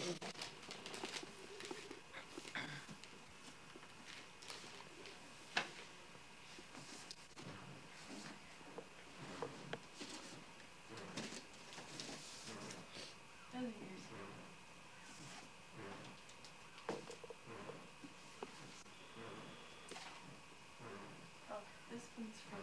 This one's from...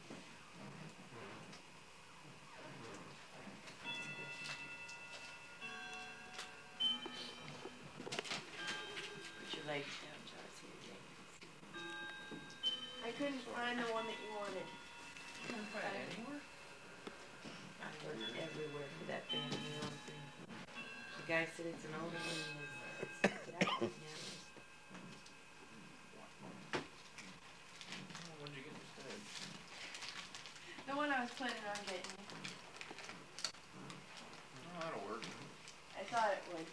Put your legs down, Josie, again. I couldn't find the one that you wanted. Couldn't find it anymore? I looked everywhere for that Van Halen thing. The guy said it's an older one and it's out right now. When did you get this today? The one I was planning on getting. Oh, that'll work. I thought it would.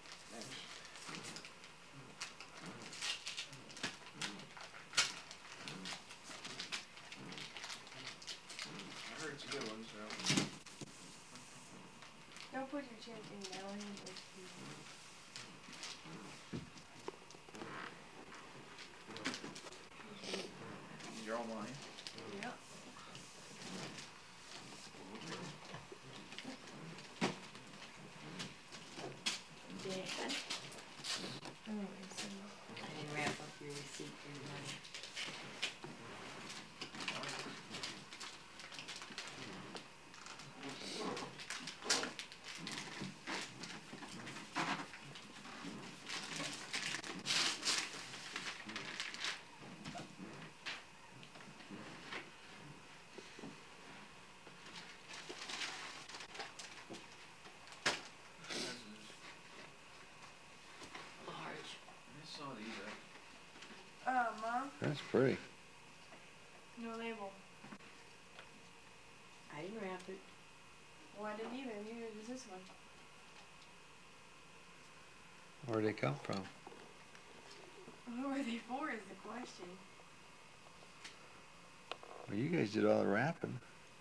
I heard it's a good one, so. Don't put your chin in now. You're all mine. Yep. Dad, Anyway, so... I didn't wrap up your receipt for your money. Large. I saw these Mom? That's pretty. No label. I didn't wrap it. Well, I didn't either. Neither does this one. Where'd they come from? Who are they for is the question. Well, you guys did all the wrapping.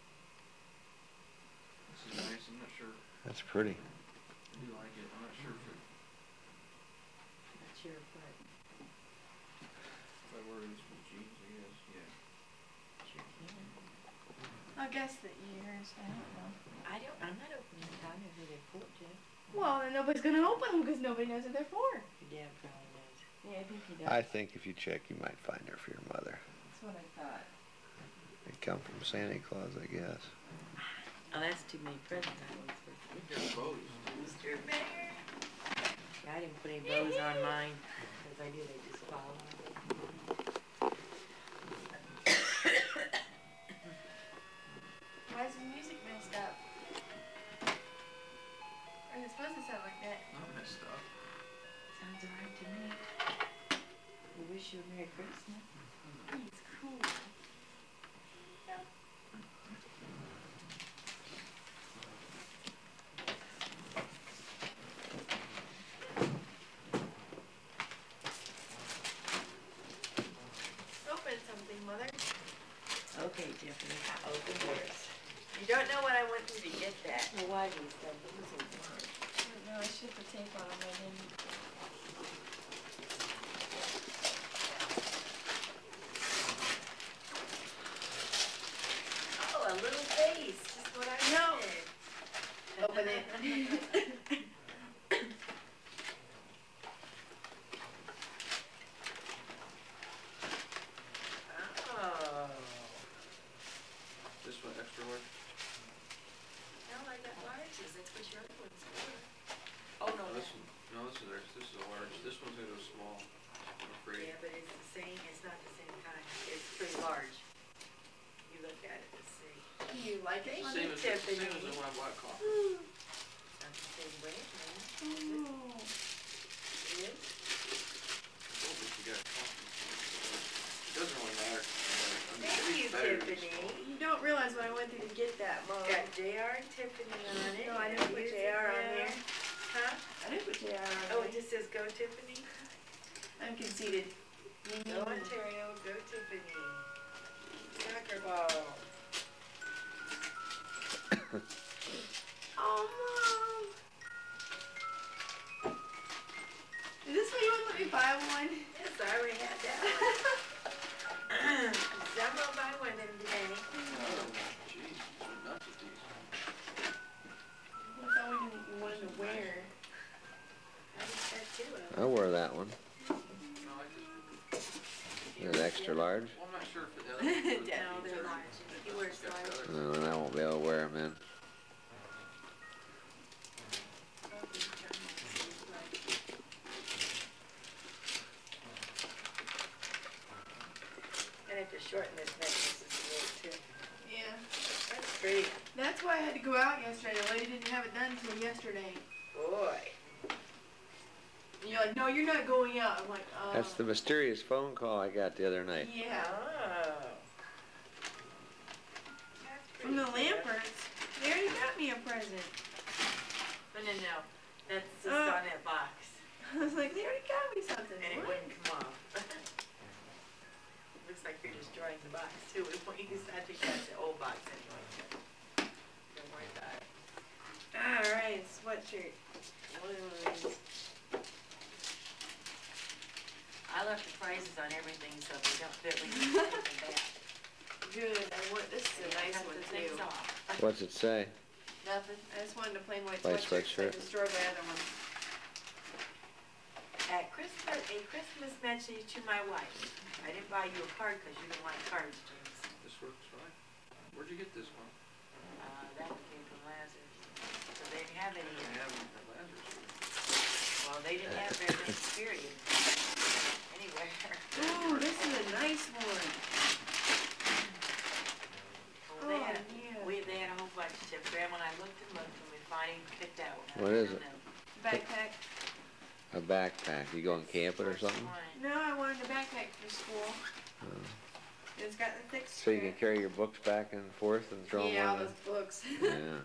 This is nice. I'm not sure. That's pretty. I do like it. I'm not sure if it. That's your foot. If I wore this with jeans, I guess. Yeah. Sure can. I'll guess the ears. I don't know. I'm not opening it. I know who they're for, Jeff. Well, then nobody's gonna open them because nobody knows what they're for. Your dad probably knows. Yeah, I think he does. I think if you check, you might find her for your mother. That's what I thought. They come from Santa Claus, I guess. Oh, that's too many presents I always I think they're bows. Mr. Bear. Yeah, I didn't put any bows on mine because I knew they'd just fall off. Why is the music messed up? Or is it supposed to sound like that? Not messed up. Sounds alright to me. We wish you a Merry Christmas. It's cool. Open something, Mother. Okay, Tiffany, open yours. You don't know what I went through to get that. Well, why do you stuff? It was so hard. I don't know. I should put tape on them. I didn't. Oh, a little face. Just what I wanted. Open it. Oh. This one extra large. No, I got larges. That's what your other ones were. Oh, no. This one. No, this is extra. This is a large. This one's gonna go small. I'm afraid. Yeah, but it's the same. It's not the same kind. It's pretty large. You look at it and see. You like it? Thank Same you, as Tiffany. the one I bought coffee. It's not the same brand, man. Oh. It is? Well, if you got coffee. It doesn't really matter. Thank you, Tiffany. You don't realize what I went through to get that, Mom. Got JR and Tiffany on it. No, I didn't put JR on there. Huh? I didn't put JR on Oh, there. it just says go Tiffany? I'm conceited. Go Ontario, go Tiffany. Soccer ball. Oh, Mom. me buy one? Yes, I already had that one. I'm gonna buy one of them today. Oh, jeez, they're nuts with these. That's all we wanted to wear. I just got two of them. I wore that one. No, I just, An extra large. well, I'm not sure if the other one's for the No, they're t-shirt. large. He wears Got the large. other- No, then I won't be able to wear them in. I have to shorten this necklace a little too. Yeah. That's pretty. That's why I had to go out yesterday. The lady didn't have it done until yesterday. Boy. And you're like, no, you're not going out. I'm like, oh. That's the mysterious phone call I got the other night. Yeah. Oh. From the Lamperts. They already got me a present. No. That's just Oh. on that box. I was like, they already got me something. And it What? wouldn't come off. Looks like you're destroying the box too. I think that's the old box anyway. Don't worry about it. Alright, sweatshirt. One of these. I left the prices on everything so if they don't fit, we can take them back. Good. I want this is a nice Cut one the too. things off. What's it say? Nothing. I just wanted a plain white White sweatshirt. sweatshirt. So I destroyed my other one. At Christmas, a Christmas message to my wife. I didn't buy you a card because you don't like cards, James. This works fine. Where'd you get this one? That one came from Lazarus. So they didn't have any. I have it at Lazarus. Well, they didn't have very much period anywhere. Ooh, this is a nice one. Well, they had, yeah. they had a whole bunch of Grandma and I looked and we finally picked that one. What is it? Backpack. A backpack. You going camping or something? No, I wanted a backpack for school. Oh. It's got the thick So you can strap. carry your books back and forth and throw them Yeah, all on those books. the... Yeah.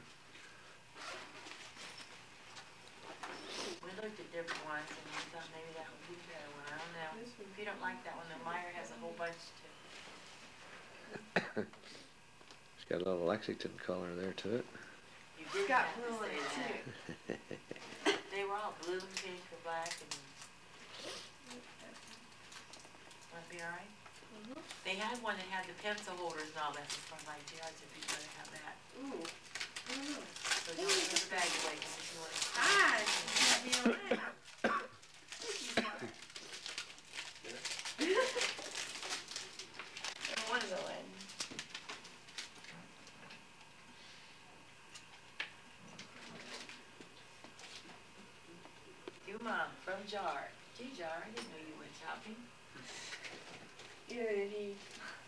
We looked at different ones and we thought maybe that would be a better one. I don't know. If you don't like that one, then Meyer has a whole bunch too. It's got a little Lexington color there to it. You It's did got have to blue in say it that. too. They were all blue and pink or black and. That'd be alright? They had one that had the pencil holders and all that. It's from my yards if you'd rather have that. Ooh. I don't know. So don't give the bag away 'cause if you want to. Ah, you got me on that. I want to go in. You Mom, from Jar. Gee, Jar, I didn't know you went shopping. Either did he.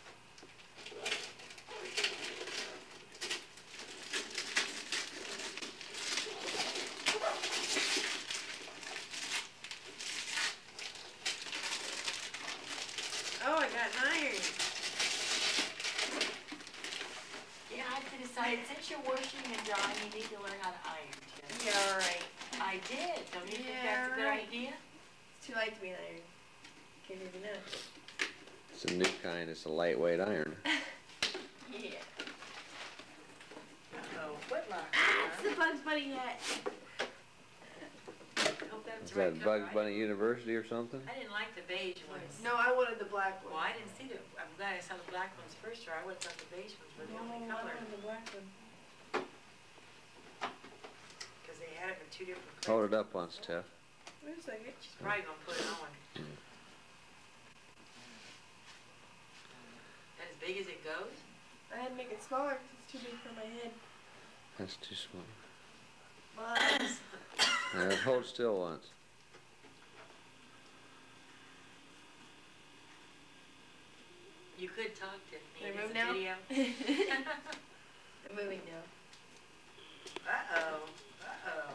Oh, I got an iron. Yeah, I decided since you're washing and drying, you need to learn how to iron, Tim. Yeah, alright. I did. Don't you think Yeah, that's a good right. idea? It's too light to be an iron. Can't even know. It's a new kind. It's a lightweight iron. Yeah. Uh-oh, footlocker. Ah, it's the Bugs Bunny hat. Hope that's Is right. that cover. Bugs Bunny University or something? I didn't like the beige ones. No, I wanted the black one. Well, I didn't see the, I'm glad I saw the black ones first, or I would have thought the beige ones were the only No, I color. wanted the black one. Because they had them in two different colors. Hold it up once, Tiff. Wait a second. She's probably gonna put it on. As big as it goes? I had to make it smaller because it's too big for my head. That's too small. Bugs. Hold still once. You could talk, Tiffany. Can I It is move a now? video. I'm moving now. Uh-oh. Uh-oh.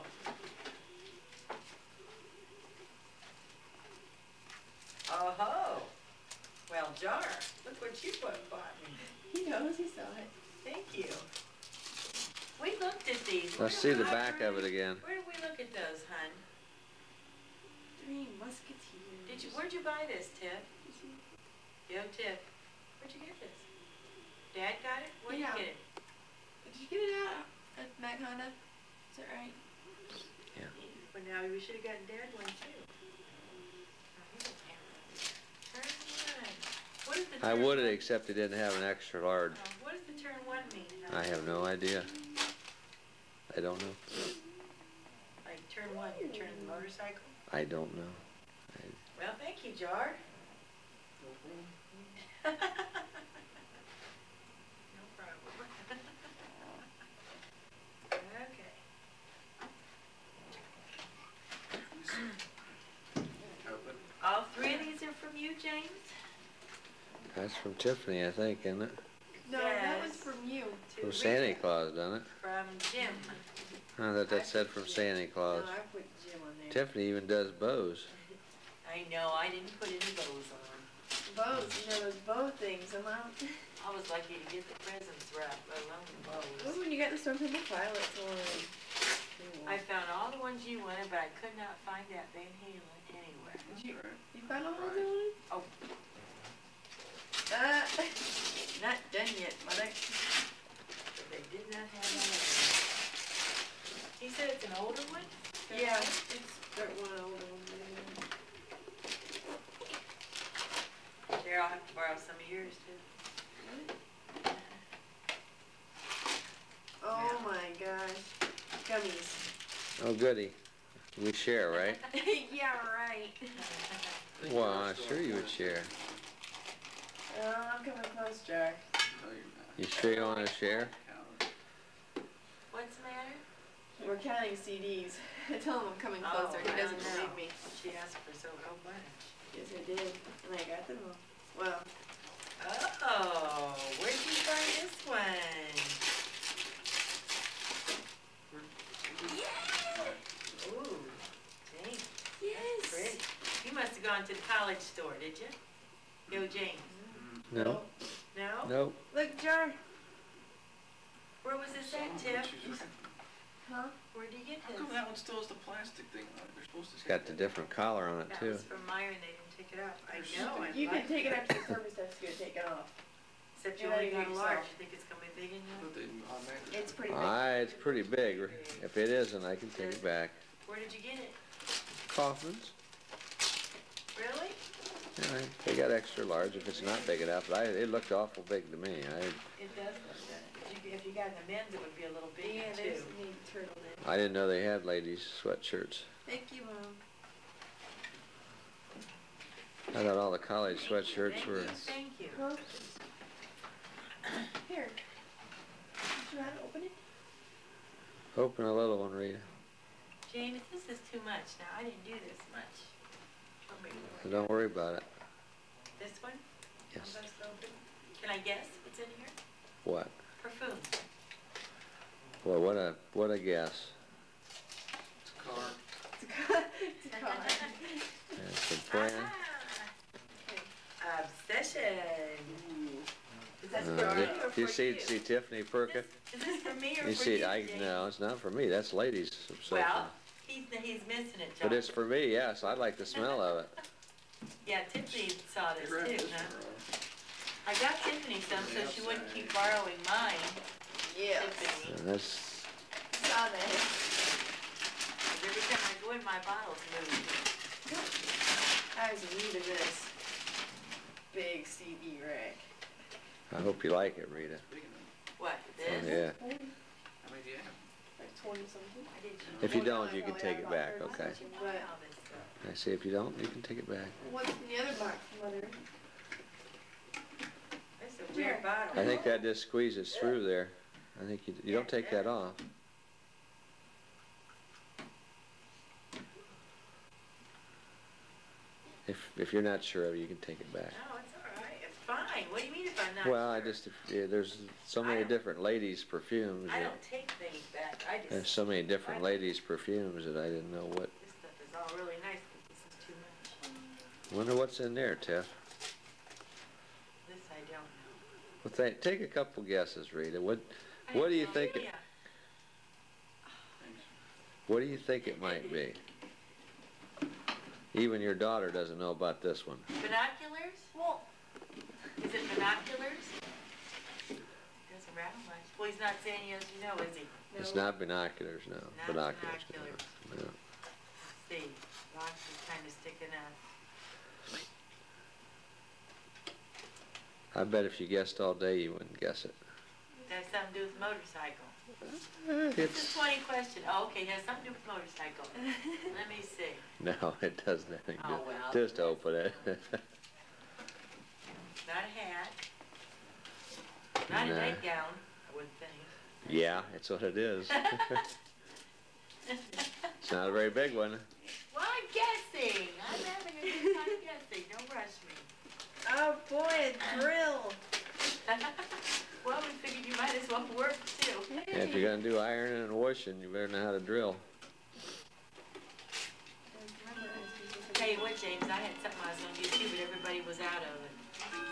Oh-ho. Well, Jar, look what you bought me. He knows, he saw it. Thank you. We looked at these. Let's see the back of it again. Where did we look at those, hun? Three Musketeers. Where'd you buy this, Tiff? Yo, Tiff. Where'd you get this? Dad got it? Where'd Yeah. you get it? Did you get it out at Mac Honda? Is that right? Well, now we should have gotten Dad one, too. What does the I turn would have, one- except it didn't have an extra large. What does the turn one mean? I have no idea. I don't know. Like turn one, you're turning the motorcycle? I don't know. Well, thank you, Jar. No problem. Okay. Open. All three of these are from you, James? That's from Tiffany, I think, isn't it? No, that was Yes. from you. To From Santa Rita. Claus, doesn't it? From Jim. I thought that said from Santa Claus. No, I put Jim on there. Tiffany even does bows. I know, I didn't put any bows on. Bows, you know those bow things. I'm out. I was lucky to get the presents wrapped, let alone the bows. When you got the Stone Temple Pilots on. I found all the ones you wanted, but I could not find that Van Halen anywhere. You, Right. you found all those ones? Oh, Not done yet, mother. but they did not have that other one. He said it's an older one? Yeah, it's one older one. There, I'll have to borrow some of yours too. Oh my gosh. Gummies. Oh, goody. We share, right? Yeah, right. Well, I'm sure you would share. I'm coming close, Jar. No, you're not. You sure you want to share? Count. What's the matter? We're counting CDs. I tell him I'm coming closer. Oh, He doesn't I know. believe me. She asked for so much. Yes, I did. And I got them all. Well, Oh, where'd you find this one? Ooh, James, that's pretty. You must have gone to the college store, did you? Yo, James. No. No? Nope. look, Jar. Where was this at, Tiff? Huh? Where'd you get How this? come that one still has the plastic thing on it? They're supposed to. It's got the different collar on it, That too. was from Myron, they didn't take it out. I know, I You can like take it that. after the service desk is take it off. Except you Yeah, only you got a do large, yourself. you think it's gonna be big enough? But they automatically. It's pretty big. It's pretty big. If it isn't, I can take it back. Where did you get it? Kaufman's. Really? Yeah, they got extra large if it's not big enough, but it looked awful big to me. It does look good. If you got in the men's, it would be a little bigger Yeah, there's too. need turtleneck. I didn't know they had ladies' sweatshirts. Thank you, Mom. I thought all the college sweatshirts were. Thank you. Huh? Here. You know how to open it? Open a little one, Rita. James, this is too much now. I didn't do this much. Want me to So do don't worry about it. This one? Yes. I'm supposed to open? Can I guess what's in here? What? Perfume. Well, what a guess. It's a car. It's a car. That's a brand. Obsession. Is that for Uh, me did or for you see Tiffany Perkin? Is this for me or You for see, you, James? no, it's not for me. That's ladies' something. Well, he's missing it, John. But it's for me. Yes, I like the smell of it. Yeah, Tiffany saw this Grab too, this huh? one, I got Tiffany some so she wouldn't keep borrowing mine. Yes. Tiffany. And that's Saw that. 'Cause every time I go in, my bottles move. I was in need of this big CD rack. I hope you like it, Rita. It's big enough. What, Oh, this? yeah. How many do you have? Like 20 something. I didn't If you Well, don't, I you can probably take have it about back, 30 okay? something, buy but all this stuff. I say if you don't, you can take it back. what's in the other box, Mother? It's a weird bottle. I think that just squeezes through there. I think you don't take that off. If you're not sure of it, you can take it back. No, it's all right. It's fine. What do you mean if I'm not Well, sure? there's so many different ladies' perfumes. I that- don't take things back. I There's just, so many different ladies' perfumes that I didn't know what. this stuff is all really nice, but this is too much. Wonder what's in there, Tiff. This I don't know. Well, take a couple guesses, Rita. What I do have you no think? idea. Thanks. What do you think it might be? Even your daughter doesn't know about this one. Binoculars? Well, Is it binoculars? Doesn't rattle much. Well, he's not saying he doesn't know, is he? It's not binoculars, no. Not Binoculars. binoculars. No. No. Let's see. Box is kind of sticking out. I bet if you guessed all day, you wouldn't guess it. Has something to do with motorcycle. It's It's a 20 question. Oh, okay, has something to do with motorcycle. Let me see. no, it doesn't have anything to do. Oh, well. Just open it. Not a hat. Not Nah. a nightgown, I wouldn't think. Yeah, it's what it is. It's not a very big one. Well, I'm guessing. I'm having a good time guessing. Don't rush me. Oh boy, a drill. Well, we figured you might as well work too. And if you're gonna do ironing and washing, you better know how to drill. Tell you what, James, I had something I was going to do too, but everybody was out of it.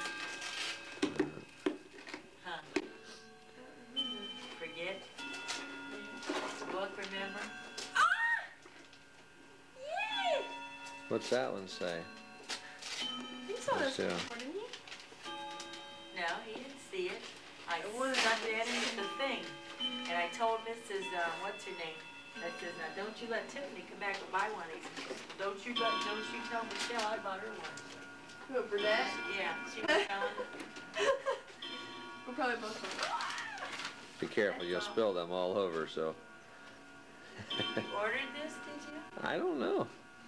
Huh? Forget? The book, remember? Yay! What's that one say? You saw Let's this see. before, didn't you? No, he didn't see it. I I wanted stuck to that see into the thing. And I told Mrs. What's her name? I says, now don't you let Tiffany come back and buy one of these. She says, don't you tell Michelle I bought her one. Who, Burnett? Yeah, she was telling. We're probably both wrong. Be careful, you'll spill them all over, so. You ordered this, did you? I don't know.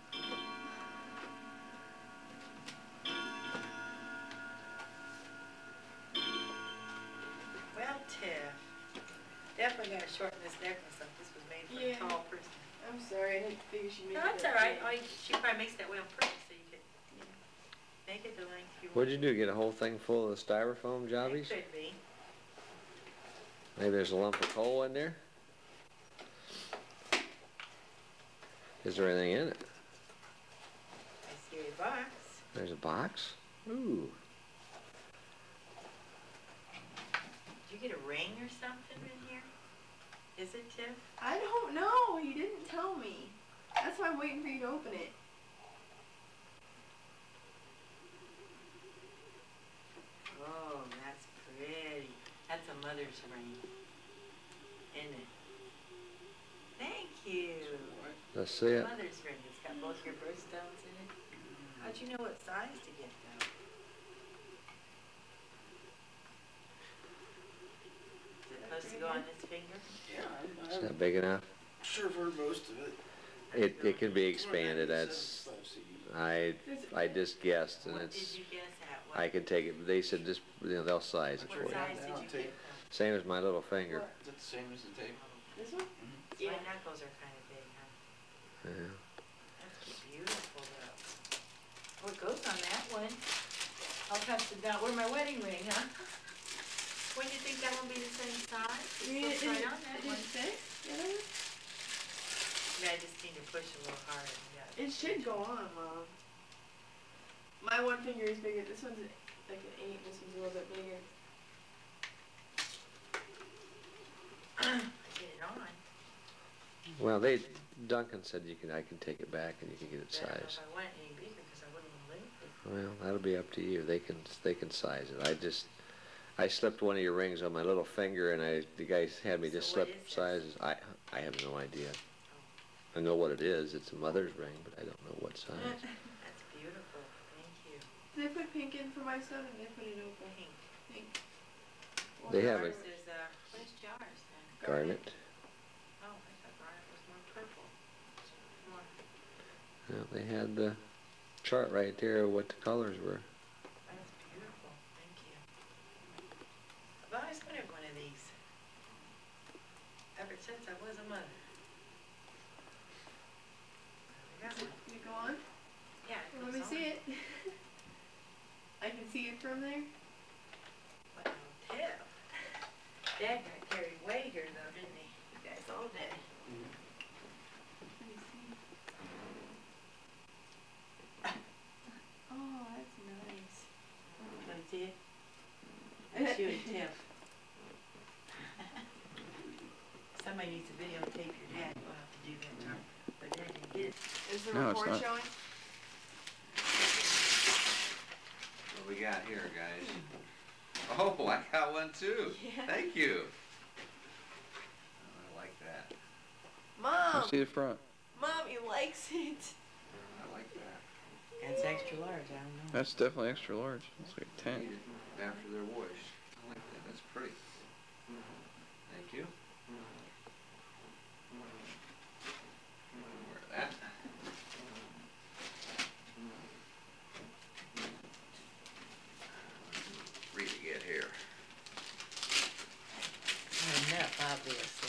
Well, Tiff, definitely gotta shorten this necklace up. This was made for Yeah. a tall person. I'm sorry, I didn't figure she'd make No, it. that's that all right. big. She probably makes that way on purpose so you could make it the length you want. What'd you do, get a whole thing full of the styrofoam It jobbies? could be. Maybe there's a lump of coal in there? Is there anything in it? I see a box. There's a box? Ooh. Did you get a ring or something in here? Is it, Tiff? I don't know. He didn't tell me. That's why I'm waiting for you to open it. Oh, that's pretty. That's a mother's ring. Isn't it? Thank you. Let's see it. Mother's ring. It's got both your birthstones in it. How'd you know what size to get though? Is it supposed to go on this finger? Yeah, Is that big enough? sure I've heard most of it. It can be expanded, that's, I just guessed, and What did it's, you guess at? What, I can take it, they said just, they'll size it what for you. size did you get though? Same as my little finger. Is that the same as the tape? This one? My knuckles are kind of big, huh? Yeah. That's beautiful though. What goes on that one? I'll have to wear my wedding ring, huh? When do you think that will be the same size? It fits right on that Did one. it fit? The other one? Yeah, I just need to push a little harder. Yeah. It should go on, Mom. My one finger is bigger. This one's like an 8. This one's a little bit bigger. Get it on. Well, Duncan said I can take it back and you can get it I don't know sized. if I went any bigger because I wouldn't want to leave it. Well, that'll be up to you. They can size it. I slipped one of your rings on my little finger, and the guy had me just So what slip is this? sizes. I have no idea. I know what it is. It's a mother's ring, but I don't know what size. That's beautiful. Thank you. Did I put pink in for my son, or did I put it open? Pink. Pink. They have Ours a is, what is jars then? garnet. Oh, I thought garnet was more purple. More. Well, they had the chart right there of what the colors were. That's beautiful. Thank you. I've always wanted one of these. Ever since I was a mother. I got one. Did it go on? Yeah, it Let goes me on. see it. I can see it from there. Wow, Tiff. Dad got carried away here though, didn't he? You guys all did. Let me see. Oh, that's nice. Want to see it? That's you and Tiff. Somebody needs to videotape your dad. We'll have to do that, Tom. But Dad didn't get it. Is the No, it's report not. showing? What we got here, guys? Oh, I got one too. Yeah. Thank you. I like that. Mom! I see the front. Mom, he likes it. I like that. That's extra large, I don't know. That's definitely extra large. It's like 10. after they're washed. I like that. That's pretty. Thank you. Wear that. Read it yet here. Enough, obviously.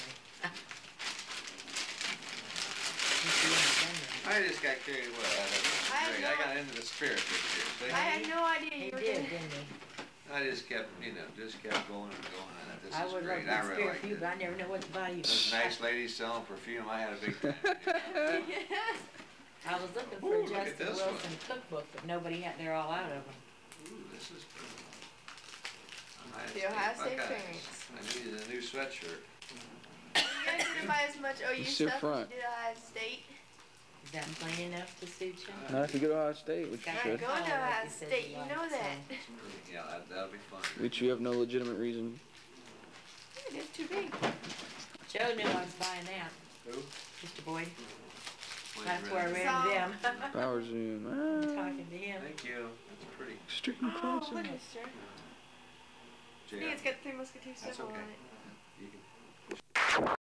I just got carried away. I got into the spirit this year. See? I had no idea He you were did, gonna. didn't he? I just kept, just kept going and going. And this I is would great. love I to really spare liked you, it. but I never know what to buy you. Those nice ladies selling perfume. I had a big time. I was looking Ooh, for a look at Justin this Wilson cookbook, but nobody had, they're all out of them. Ooh, this is good. The Ohio State Buckeyes. Phoenix. I needed a new sweatshirt. You guys didn't buy as much OU It's your stuff as front. you did Ohio State. Is that plain enough to suit you? Not if you go to Ohio State, which you Got Not should. it. going to Oh, like Ohio you said State, you you liked, know so. that. Yeah, that'll be fun. Which you have no legitimate reason. It's too big. Joe knew I was buying that, Who? Mr. Boyd. Wayne That's where I Redden. ran So- them. Power Zoom. Talking to him. Thank you. That's pretty. Extreme Oh, crossing. look, mister. I JR. think it's got Three Musketeers That's symbol okay. on it. You can